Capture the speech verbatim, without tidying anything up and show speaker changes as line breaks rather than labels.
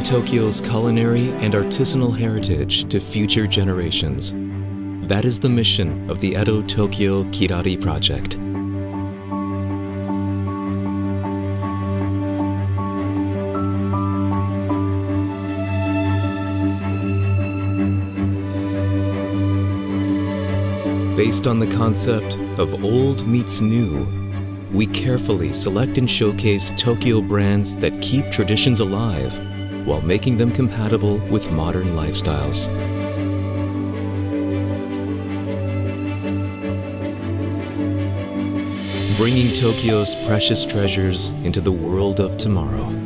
Tokyo's culinary and artisanal heritage to future generations. That is the mission of the Edo Tokyo Kirari project. Based on the concept of old meets new, we carefully select and showcase Tokyo brands that keep traditions alive while making them compatible with modern lifestyles. Bringing Tokyo's precious treasures into the world of tomorrow.